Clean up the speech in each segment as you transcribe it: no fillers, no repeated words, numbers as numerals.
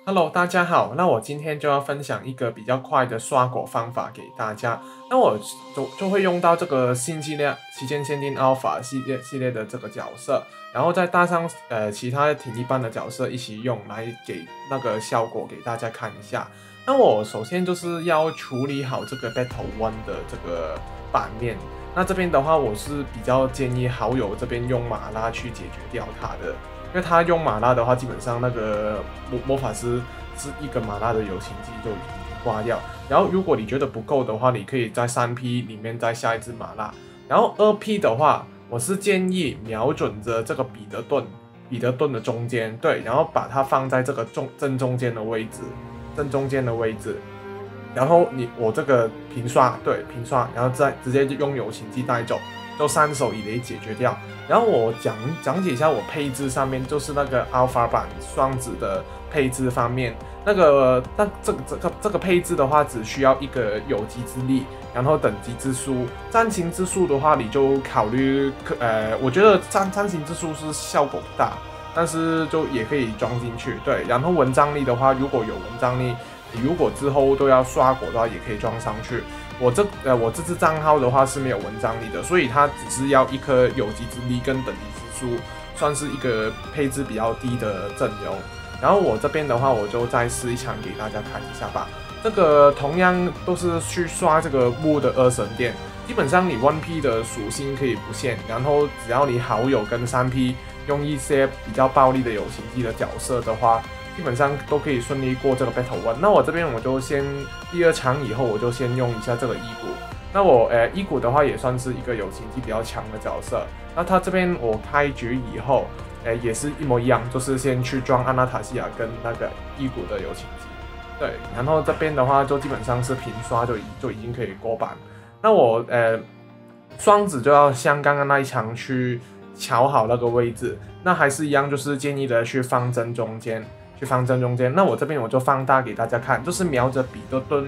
Hello，大家好。那我今天就要分享一个比较快的刷果方法给大家。那我就会用到这个新系列期间限定 Alpha 系列的这个角色，然后再搭上其他体力班的角色一起用来给那个效果给大家看一下。那我首先就是要处理好这个 Battle One 的这个版面。那这边的话，我是比较建议好友这边用马拉去解决掉它的。因为他用马拉的话，基本上那个魔法师是一个马拉的友情技就已经挂掉。然后如果你觉得不够的话，你可以在3P 里面再下一只马拉。然后2P 的话，我是建议瞄准着这个彼得盾的中间，对，然后把它放在这个正中间的位置，然后我这个平刷，对，平刷，然后再直接用友情技带走。就3手以内解决掉。然后我讲解一下我配置上面，就是那个 Alpha 版双子的配置方面，这个配置的话，只需要一个有机之力，然后等级之书，战情之术的话，你就考虑我觉得战情之术是效果不大，但是就也可以装进去，对。然后文章力的话，如果有文章力，你如果之后都要刷果的话，也可以装上去。我这支账号的话是没有文章力的，所以它只是要一颗有机之力跟等级之书，算是一个配置比较低的阵容。然后我这边的话，我就再试一场给大家看一下吧。这个同样都是去刷这个木的2神殿，基本上你 1P 的属性可以不限，然后只要你好友跟3P 用一些比较暴力的友情技的角色的话，基本上都可以顺利过这个 Battle One。那我这边我就先第2场以后，我就先用一下这个伊古。那我伊古的话也算是一个友情技比较强的角色。那他这边我开局以后，也是一模一样，就是先去装安娜塔西亚跟那个伊古的友情技。对，然后这边的话就基本上是平刷就已经可以过版。那我双子就要像刚刚那一场去瞧好那个位置，那还是一样，就是建议的去放正中间。那我这边我就放大给大家看，就是瞄着彼得盾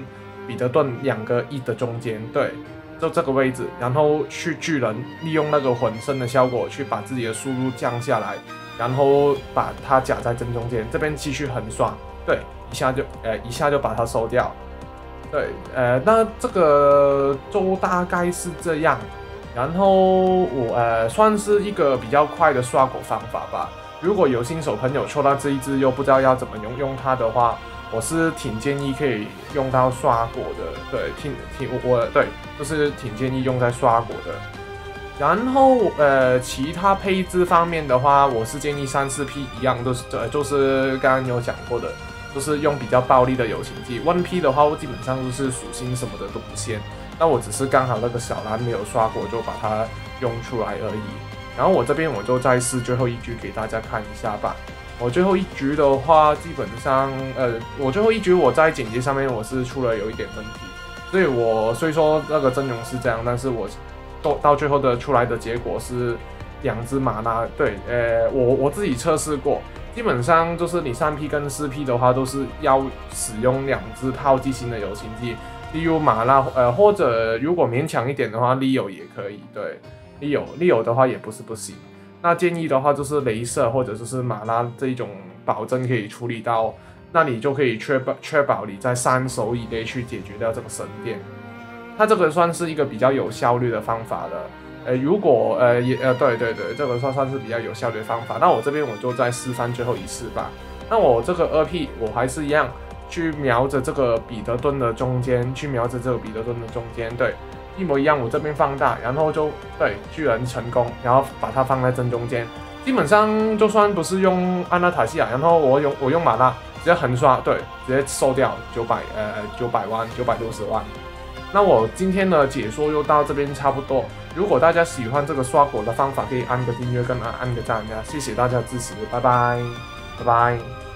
2个1的中间，对，就这个位置，然后去巨人利用那个混身的效果去把自己的速度降下来，然后把它夹在正中间，这边继续横刷，对，一下就把它收掉，对，那这个就大概是这样，然后我算是一个比较快的刷果方法吧。如果有新手朋友抽到这一支又不知道要怎么用它的话，我是挺建议可以用到刷果的，对，对，就是挺建议用在刷果的。然后其他配置方面的话，我是建议3、4P 一样，就是刚刚有讲过的，就是用比较暴力的友情技。1P 的话，我基本上就是属性什么的都不限，那我只是刚好那个小蓝没有刷过，就把它用出来而已。然后我这边我就再试最后一局给大家看一下吧。我最后一局的话，基本上我最后一局我在剪辑上面我是出了有一点问题，所以我虽说那个阵容是这样，但是我到最后的出来的结果是2只马拉。对，我自己测试过，基本上就是你3P跟4P 的话，都是要使用2只炮击型的友情技，例如马拉，或者如果勉强一点的话，Leo 也可以，对。Leo 的话也不是不行，那建议的话就是雷射或者就是马拉这一种保证可以处理到，那你就可以确保你在3手以内去解决掉这个神殿。它这个算是一个比较有效率的方法了。如果对，这个算是比较有效率的方法。那我这边我就再示范最后一次吧。那我这个2P 我还是一样去瞄着这个彼得盾的中间，对。一模一样，我这边放大，然后就对巨人成功，然后把它放在正中间。基本上就算不是用安娜塔西亚，然后我用马拉，直接横刷，对，直接收掉960万。那我今天的解说就到这边差不多。如果大家喜欢这个刷果的方法，可以按个订阅跟按个赞呀，谢谢大家的支持，拜拜。